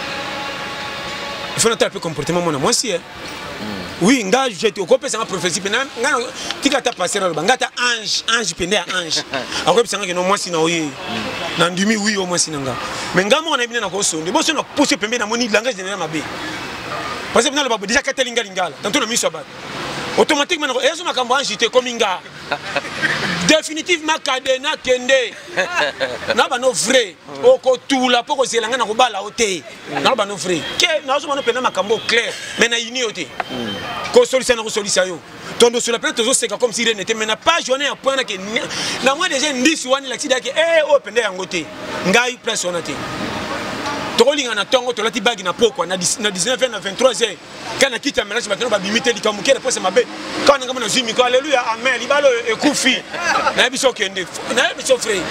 il faut noter un peu comportement mon moi aussi oui, nga j'étais au copé c'est une prophétie pena nga tika ta passer là nga ta ange pena ange après c'est nga no moi si na oye na ndimi oui au moins si nga mais nga mo na bina na ko sonde bo so na pousser pembe na moni langage général mabe parce que na le déjà katelinga lingala dans tout le miso ba automatiquement ezo makambo ange te kominga définitivement kadena kende na ba no vrai oko tula poko zelanga na ko bala ote na ba no vrai ke na zo mano pena makambo clair mais na ini ote ko solution na ko solution yo tondo sur la planète toujours c'est comme si il n'était mais n'a pas journée à point que na moi déjà ndisi wani la tida ke o pende yango te ngai presse onate tolinga na tongo to lati bagi na poko na 19 na 23 heures kana kita ménage batano ba bimite likamukere pose mabe kana ngama na zimi ko alléluia amen libalo ekufi na biso kende na biso frère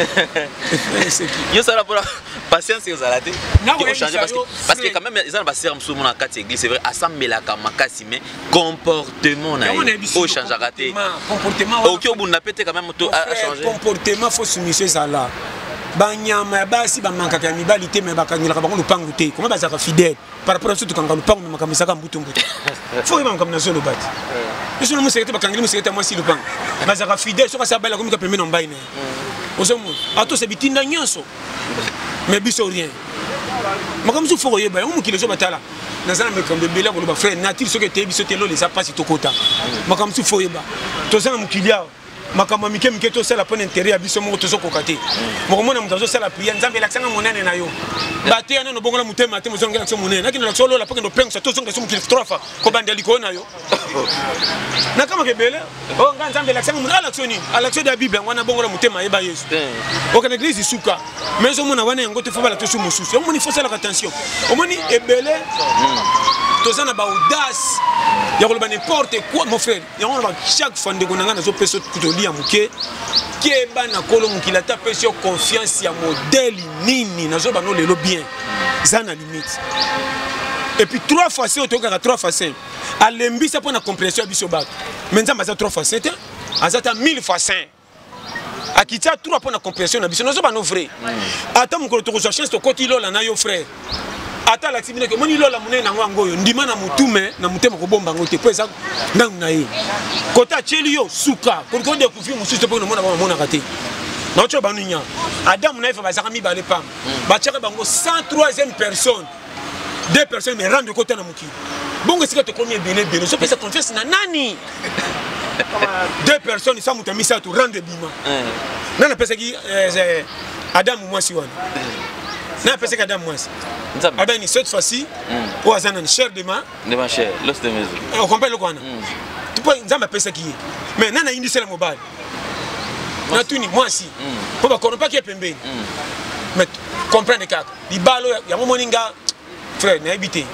yo ça la pour patience aux alaté qui changer parce que quand même ils ont passé sur mon quatre église c'est vrai assembler ka makasi mais comportement na au changer raté comportement OK au bout na pété quand même tout à changer comportement faut soumission ça là banyama basi bamankaka ya mibali te me bakangila bango lupangu te comment bazaka fidèle par rapport à ce tout kanga lupangu makamisa ka mbutu mbutu faut y comme na zolo bati je ne me sais pas bakangila me sais moi si lupangu bazaka fidèle so ka sabala comme ka pembe no mbaine ozomo ato se bitinda nyonso mais biso rien makamsu faut yeba on mukile zo batala nazana me comme bela ko ba frère nature so que te biso te lo les apasi to kota makamsu faut yeba to zana mukilia makambo mike mike to sala pona intérêt ya biso moko tozo kokate moko mona mutazo sala prière nzambe laksanga monene na yo bate yana no bongola mutema te mozonga lakso monene nakino lakso lola pokendo pengo to zonga sumu kiliftrofa ko bandeli ko na yo na kama kebele o nga nzambe laksanga monene lakso ni alakso da bible ngwana bongola mutema yeba yesu o kana église suka mais o mona wana yango te fa bala to sumu susu o moni faut sala attention o moni ebele tozana ba audace ya ko ba n'importe quoi mon frère ya on va chaque fois de konanga na zo peso kutoli ya muke ke ba na kolo mukila ta peso confiance ya modèle nini na zo ba no lelo bien ça na limite et puis 3 fois c'est au toka 3 fois 5 alembi ça pour na compréhension biso ba mais nzamba za 3 fois 7 azata 1000 fois 5 akitia 3 pour na compréhension na biso nozo ba no vrai ata mukolo to ko chance to koti lola na yo frère ata la tibine ke moni lola munene nango ngoyo ndima na mutume na mutema ko bomba ngote po eza ndangu na ye kota cheli yo suka ko ko découvrir mususu po no mona kate na ocho ba nunya adam na ifa ba zaka mi ba le pam ba tchaka bango 103e personne 2 personnes me rendent côté na muki bongo sika to komi bene bene so pesa confiance na nani 2 personnes ça mutamisa to rendre bima nana pesa ki adam mwasi wana na pesa ki adam mwasi ah ben cette fois-ci au azana cher de ma cher l'os de maison on comprend le quoi tu peux nzamba pesa ki mais nana indi sela mobile na tuni mwasi ko ba kono pa ki pembeni mais comprendre kaka libalo ya moninga frère n'a habité.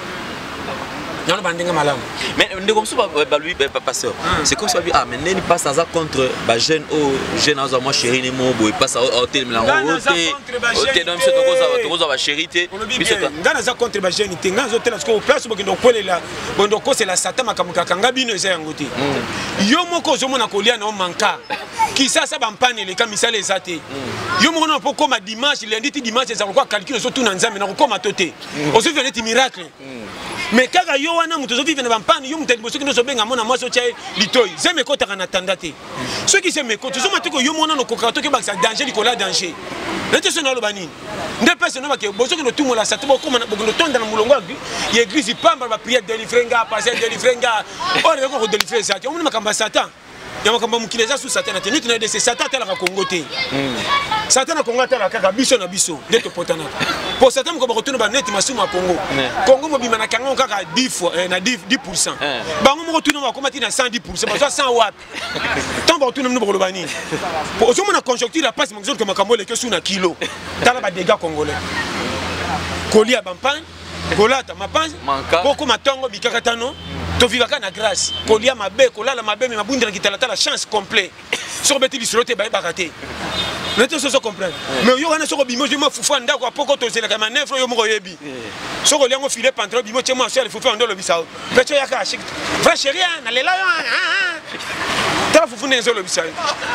Mais comme ça, lui, pasteur, c'est comme ça, ah, mais n'est pas ça contre les jeunes, jeunes, moi chérie, les mots, il passe au tel, mais là, on est dans ce charité. Dans contre les jeunes, il y a des hôtels qui ont place pour que là, bon, c'est la Satan, ma kamukakanga, bino, c'est un côté. Yomoko, je m'en accolia, non, manca. Qui ça, ça va me panner les camisales les athées. Yomoko, non, pour comme dimanche, lundi, dimanche, ça va quoi calculer surtout dans un zame, non, comme à toté. On se fait des miracles. Mais quand yo wana muto vivre na bampani yo muto boso kino so benga mona mwaso cha litoi zeme kota kana tandate ceux qui se meko to so matiko yo mona no kokato ke baksa danger likola danger nete so na lo banini nde pese no ba ke boso kino tumo la satbo ko na bogo tonda na mulongo ya église pamba ba prière délivrenga passer délivrenga on est ko délivrer ça on makamba satan ya makamba mukileza su satan na tenute na de satan tala ka Congo te satan na Congo tala kaka biso na biso nde to potana pour satan ko ba retourner ba net masumu Congo Congo mobima na kanga kaka 10 fois na 10%. Bango mo retourner ba komati na 110%, ba 100 watt. Tant ba retourner no bolo bani. Pour so mona conjoncture la passe maison que makambo le que sous na kilo. Tala ba dégâts congolais. Kolia bampan, kolata mapanzi, poko matongo bikakatano. To vivaka na grâce. Kolia mabe, kolala mabe mais mabundira kitala la chance complet. Sur beti bisrote ba bakate. Nete so comprendre. Mais yo wana soko bimo je ma fufu ndako apoko to zela kama nefro yo moko yebi. Soko liango filet pantalon bimo chema so le fufu ndolo bisao. Pecho yaka ashik. Vrai chérie na lela yo. Ta fufu nzo lo bisao.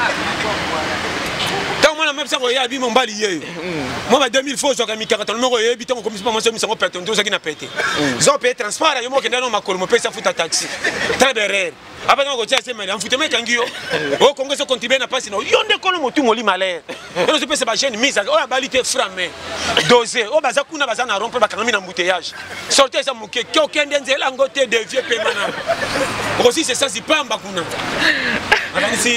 Tant moi la même ça ko yabi mon bali yeyo. Moi ba 2000 fois so kami kaka moko yebi tant comme moi so mi sango perte ndo ça qui na pété. Zo paye transport yo moko ndano makolo mo pesa futa taxi. Très derrière. Après on continue à se mêler en foutez mec angio au Congo se contribuer na passe no yonde kolo motu moli malais on se peut se ba jeune mise o balité framé dosé o baza kuna baza na rompre ba kangami na embouteillage sortez ça moké ki okende nzela ngote de vieux paiement aussi c'est ça si pamba kuna ici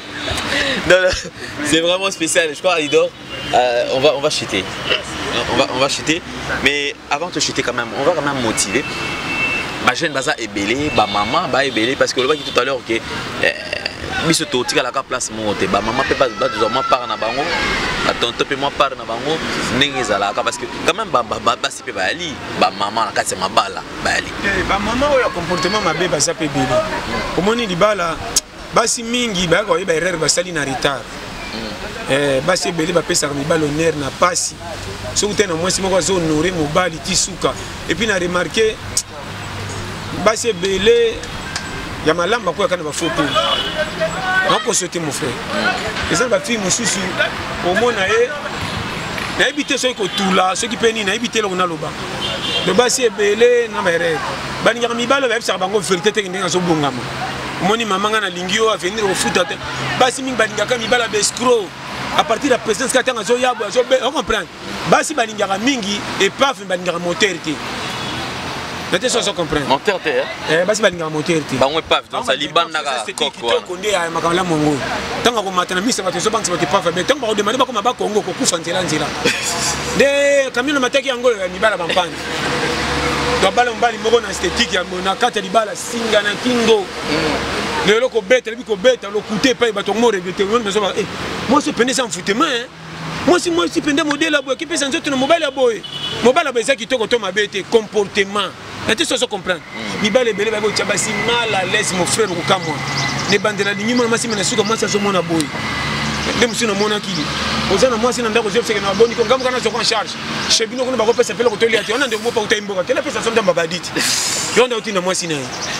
c'est vraiment spécial je crois Alidor on va chuter on va chuter mais avant de chuter quand même on va quand même motiver. Ma jeune baza ebélé, ba maman ba ebélé parce que le baki tout à l'heure que biso to tika la place monte ba maman peut pas moi par na bango tonton peut moi par na bango ndenge zala parce que quand même ba si peut ba ali ba maman na kati ma bala ba ali ba maman oyo comportement mabe ba sa pe bélé omoni libala basi mingi ba ko ba erreur ba sali na retard basi ebélé ba pesa mi bal honneur na pasi so utena mwasi moko zo honorer mobali tisuka et puis na remarquer basi belé ya malamba kwa kana ba photo nako sauter mon frère les ba fille mususu au mona na habité ceux ko tula ceux qui peni na habité lo na loba de basi belé na mere bani ngami balo ba bisa bango vérité te ndenga so bongama moni mama nga na lingio a venir au foot basi mingi bani ngaka mi bala bescro à partir de la présence katanga zo yabo zo on comprend basi bani ngaka mingi et paf bani ngaka moteur te. Nete so comprendre. Monteur te basi balinga monteur te. Bango paf donc ça liban na koko. Konde ya makala mongo. Tanga ko matana misa bato so banki bato paf mais tanga ko demander ba ko maba Congo ko kufa nzela. De camion mataki yango ni bala bampani. Do bala mbali moko na esthétique ya na kata libala singa na kingo. Lelo ko beta bi ko beta lo coûter pa bato mo regretter mais so moi ce pene sans foutement moi si pende modèle à boy qui peut s'en sortir mobile à boy ça qui to ma bête comportement nete so comprendre mi bale belé ba boy basi mal à l'aise mon frère ko kamwa ne bandela ni nyuma masi mena suka masa so mona boy dem sino mona ki ozana moi si nanda ko je feke na boni ko ngam kana so en charge chebino ko ba ko pesa pele ko to liati on ande mo pa uta imboka tele pesa so ndamba baditi yonda uti na moi si na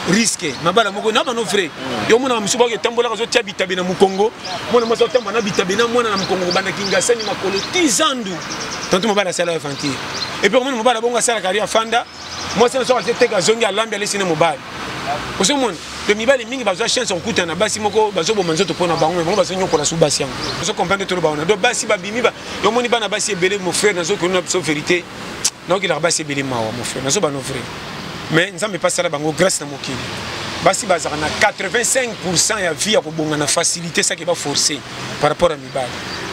risque mabala moko na bano vrai yo mona misuba ke tambola ka zo tia bitabe na mukongo mona maso tamba na bitabe na mona na mukongo bana kingasani makolo 10 andu tanto mabala sala infantil et puis mona mabala bonga sala kari afanda moi c'est so te ka zongi alambi ale sine mobala parce que mon le mibali mingi bazo chance okuta na basi moko bazo bo manzo to pona bango bango bazo nyoko la sou basi yango bazo comprendre to ba ona do basi ba bimi ba yo moni bana basi ebele mon frère nazo ko na so vérité donc il a basi ebele mawa mon frère nazo ba no frère mais nzambe pas sala bango grâce na mokili basi bazaka na 85% ya vie ya kobonga na facilité ça qui va forcer par rapport à mibali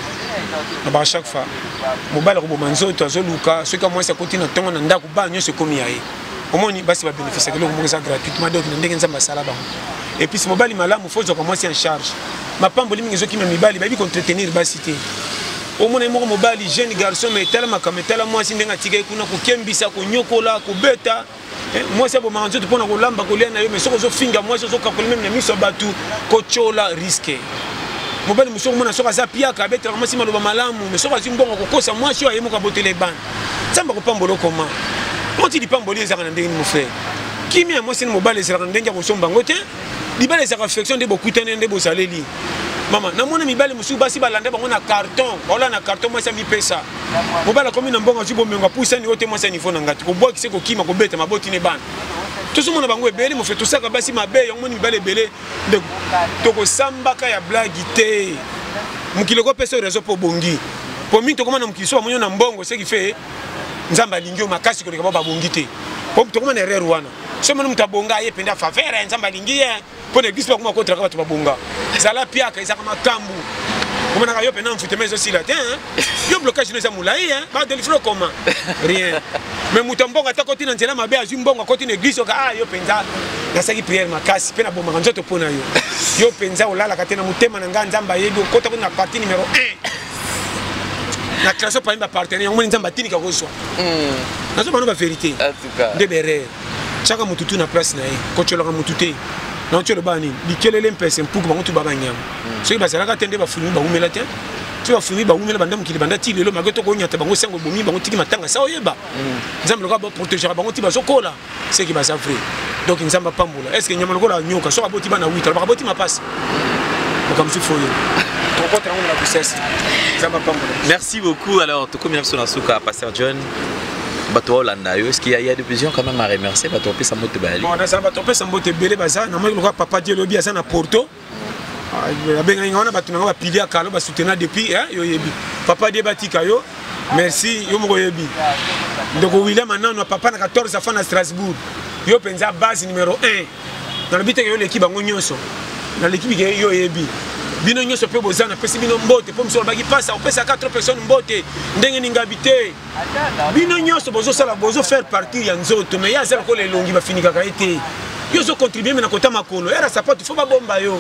na ba chaque fois mobali ko bomanzo to azo luka ce que moi ça continue tongo na ndako ba nyo se komi yae omoni basi ba bénéficier que le mo ça gratuitement donc ndenge nzamba sala bango et puis si mobali malamu faut zo commencer en charge mapambo limingi zo ki mibali ba bi entretenir basi te omona moko mobali jeune garçon mais tellement comme tellement moi si ndenga tika kuna ko kembisa ko nyokola ko beta moi c'est bon manzo to pona ko lamba ko lena yo mais soko zo finga moi zo ka ko même na miso batu ko chola risqué mobali muso mona soka za pia ka beta moi si maloba malamu mais soka zimbongo ko kosa moi si ayemo ka botele ban samba ko pambolo comment quand il dit pambolo ezaka na ndenge mon frère kimi moi si mobali ezaka ndenge ko somba ngote libale ezaka affection de beaucoup tene de bosaleli mama na mona mibali musu basi balanda bango na carton ola na carton moi ça mi pesa mobala komi na mbongo zu bomenga puisa ni ote moi ça niveau na ngati ko boki se ko kima ko beta maboti ne ban tout ce monde bango ebele mo fait tout ça ka basi mabe yango moni mibali ebele de to ko sambaka ya blague te mukilo ko pesa réseau po bongi po mi to koma na mukiso amonyo na mbongo ce qui fait nzamba lingio makasi ko le ka ba bongi te po to koma na erreur wana so mona mutabonga ye penda faveur nzamba lingie pour l'église pas comment contre ka bonga zala pia ka izaka makambu komona ka yo pena mfute mais aussi là yo blocage ne za mulai ba délivrer comment rien mais mutambonga ta koti na nzela mabe azu mbonga koti na église ka yo penza na saki prière makasi pena bomba nzoto pona yo penza olala ka tena mutema na nganda nzamba yebi kota ko na partie numéro 1 na classe pas imba partenaire ngoni nzamba tini ka kozwa nazo bano ba vérité en tout cas de berere chaka mututu na place na ye ko chola ka mutute non tu le bani dikelele mpese mpuku bango tu baba nyama so ba sala ka tende ba fumi ba umela te tu ba fumi ba umela banda mukili banda ti lelo mageto ko nyata bango sengo bomi bango tiki matanga sa oyeba nzambe loka ba protéger bango ti ba sokola c'est qui ba sa frère donc nzamba pambola est-ce que nyama lokola nyoka so aboti bana 8 ba boti mapasi comme si foyer ton contre on la puissance nzamba pambola. Merci beaucoup. Alors tout comme sur Nasuka Pasteur John bato landa yo, est-ce qu'il y a des visions quand même à remercier bato pe sa moto bali bon ça bato pe sa moto belé baza na moi le papa Dieu lobi asa na Porto abenga ngona bato na ba pili akalo ba soutenir depuis yo yebi papa Dieu batika yo merci yo moko yebi ndoko William maintenant na papa na 14 enfants à Strasbourg yo penza base numéro 1 dans le but que yo l'équipe bango nyonso dans l'équipe yo yebi bino nyonso pe bozana pesi bino mbote po msolo baki pasa opesa 4 personnes mbote ndenge ningabité bino nyonso bozo sala bozo faire partie ya nzoto mais ya zela ko le longi ba finika ka été yo zo contribuer na kota makolo era sapatu fo ba bomba yo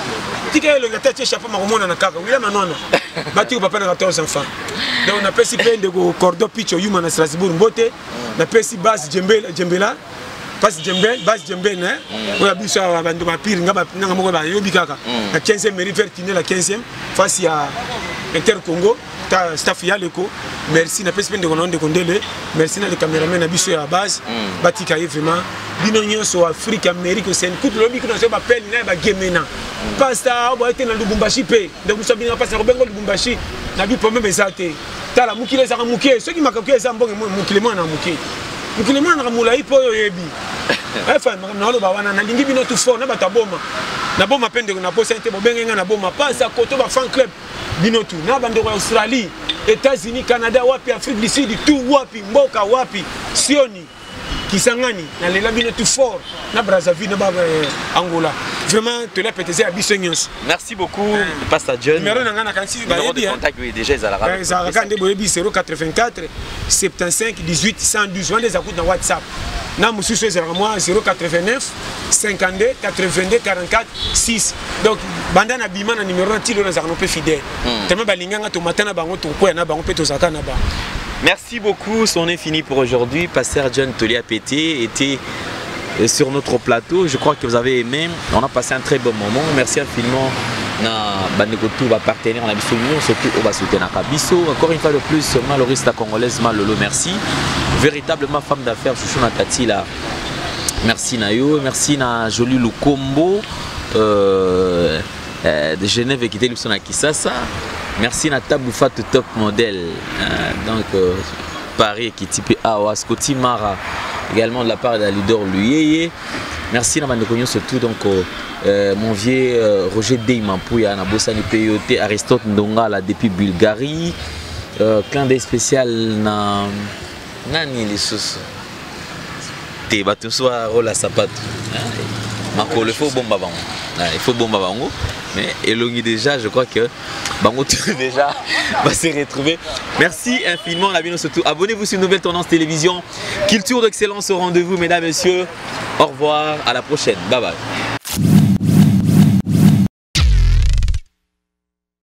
tika yo ngata che chapeau makomona na kaka wila manona batiko papa na 14 enfants donc na pesi pe ndeko cordo picho yuma na Strasbourg mbote na pesi base jembela Basi Djembe né oya biso abandu mapiri ngaba nanga moko ba yobi kaka la 15e mairie vertine la 15e face à Inter Congo ta staff ya leko merci na pesi pende kononde kondele merci na le cameraman na biso ya base batika vraiment bino nyonso Afrique Amérique c'est coup de lobby que nous ba pelle na ba gemena pasta bo été na Lubumbashi pe donc so bina pasta ko bengo Lubumbashi na bi problème ezate tala mukile za mukie ceux qui makakuye za mbongo mukile mwana mukie mukile mwana na mulai po yo yebi enfin na lo ba wana na lingi bino tout fort na bataboma na boma pende na posa inte bo benga na boma pasa koto ba fan club bino tout na bande ko Australie États-Unis Canada wapi Afrique du Sud tout wapi mboka wapi sioni Kisangani na lela bino tout fort na Brazzaville na ba Angola vraiment te la pété à bisognos. Merci beaucoup Pasteur John. Numéro na ngana kansi ba yebi contact oui déjà ezalaka ezalaka nde boyebi 084 75 18 112 wande za na WhatsApp na mususu ezalaka moi 089 52 82 44 6 donc banda na bima na numéro na tilo na za nope fidèle tellement balinganga to matana bango to koya na bango pe to zaka na ba. Merci beaucoup, c'en est fini pour aujourd'hui. Pasteur John Tolia Pété était sur notre plateau. Je crois que vous avez aimé. On a passé un très bon moment. Merci infiniment à Banegotou, à partenaire, à Bissonion, surtout au Basouté Nakabiso. Encore une fois de plus, Maloriste congolaise Malolo, merci. Véritablement femme d'affaires, Chouchou Natati, la merci Nayo, merci na Joli Lukombo de Genève qui était l'option à Kisasa. Merci na Taboufat Top Model. Donc Paris qui type Awa Scotty Mara également de la part de la leader Luyeye. Merci na Mandekognon surtout donc mon vieux Roger Deymampouya na Bossani Peyote Aristote Ndongala depuis Bulgarie. Clin d'œil spécial na nani les sous. Te bato soit rola sapato. Marco le faut bomba bango. Il faut bomba bango. Mais Elongi déjà, je crois que Bango déjà va se retrouver. Merci infiniment, la surtout. Abonnez-vous sur Nouvelle Tendance Télévision. Culture d'excellence au rendez-vous, mesdames, messieurs. Au revoir, à la prochaine. Bye bye.